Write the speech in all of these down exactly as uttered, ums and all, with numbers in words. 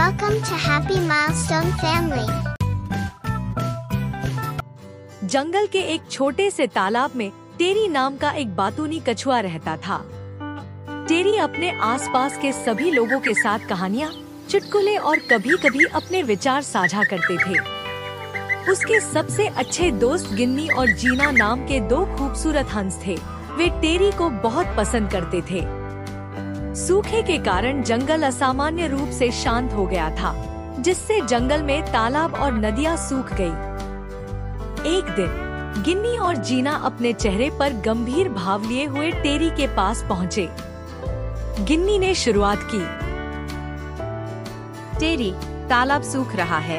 Welcome to Happy Milestone Family. जंगल के एक छोटे से तालाब में टेरी नाम का एक बातूनी कछुआ रहता था। टेरी अपने आसपास के सभी लोगों के साथ कहानियाँ, चुटकुले और कभी-कभी अपने विचार साझा करते थे। उसके सबसे अच्छे दोस्त गिन्नी और जीना नाम के दो खूबसूरत हंस थे। वे टेरी को बहुत पसंद करते थे। सूखे के कारण जंगल असामान्य रूप से शांत हो गया था, जिससे जंगल में तालाब और नदियाँ सूख गई। एक दिन गिन्नी और जीना अपने चेहरे पर गंभीर भाव लिए हुए टेरी के पास पहुँचे। गिन्नी ने शुरुआत की। टेरी, तालाब सूख रहा है।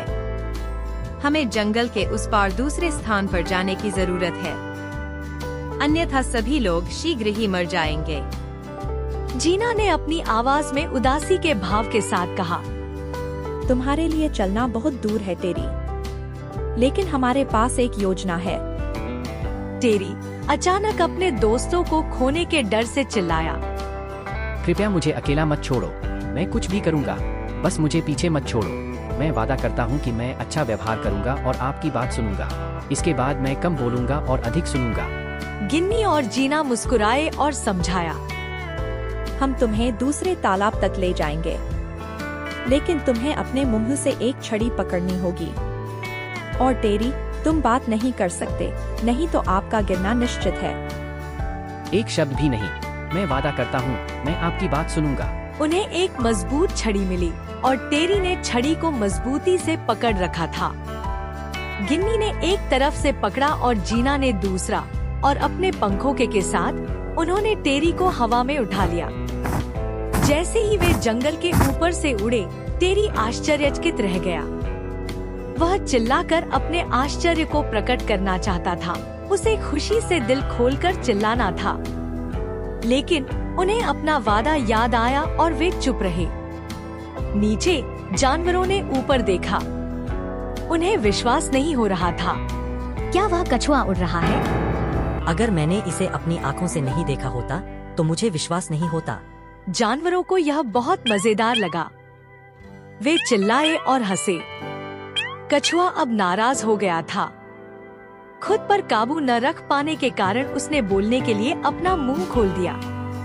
हमें जंगल के उस पार दूसरे स्थान पर जाने की जरूरत है, अन्यथा सभी लोग शीघ्र ही मर जाएंगे। जीना ने अपनी आवाज में उदासी के भाव के साथ कहा। तुम्हारे लिए चलना बहुत दूर है टेरी, लेकिन हमारे पास एक योजना है। टेरी अचानक अपने दोस्तों को खोने के डर से चिल्लाया। कृपया मुझे अकेला मत छोड़ो, मैं कुछ भी करूंगा, बस मुझे पीछे मत छोड़ो। मैं वादा करता हूँ कि मैं अच्छा व्यवहार करूंगा और आपकी बात सुनूंगा। इसके बाद मैं कम बोलूंगा और अधिक सुनूंगा। गिन्नी और जीना मुस्कुराए और समझाया। हम तुम्हें दूसरे तालाब तक ले जाएंगे, लेकिन तुम्हें अपने मुंह से एक छड़ी पकड़नी होगी। और टेरी, तुम बात नहीं कर सकते, नहीं तो आपका गिरना निश्चित है। एक शब्द भी नहीं, मैं वादा करता हूँ, मैं आपकी बात सुनूंगा। उन्हें एक मजबूत छड़ी मिली और टेरी ने छड़ी को मजबूती से पकड़ रखा था। गिन्नी ने एक तरफ से पकड़ा और जीना ने दूसरा, और अपने पंखों के के साथ उन्होंने टेरी को हवा में उठा लिया। जैसे ही वे जंगल के ऊपर से उड़े, टेरी आश्चर्यचकित रह गया। वह चिल्लाकर अपने आश्चर्य को प्रकट करना चाहता था। उसे खुशी से दिल खोलकर चिल्लाना था, लेकिन उन्हें अपना वादा याद आया और वे चुप रहे। नीचे जानवरों ने ऊपर देखा। उन्हें विश्वास नहीं हो रहा था। क्या वह कछुआ उड़ रहा है? अगर मैंने इसे अपनी आंखों से नहीं देखा होता तो मुझे विश्वास नहीं होता। जानवरों को यह बहुत मजेदार लगा। वे चिल्लाए और हंसे। कछुआ अब नाराज हो गया था। खुद पर काबू न रख पाने के कारण उसने बोलने के लिए अपना मुंह खोल दिया।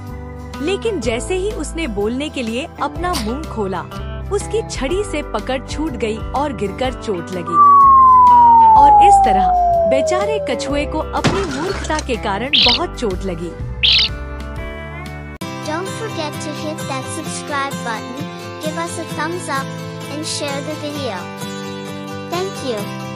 लेकिन जैसे ही उसने बोलने के लिए अपना मुंह खोला, उसकी छड़ी से पकड़ छूट गई और गिरकर चोट लगी। और इस तरह बेचारे कछुए को अपनी मूर्खता के कारण बहुत चोट लगी। Don't forget to hit that subscribe button, give us a thumbs up, and share the video. Thank you.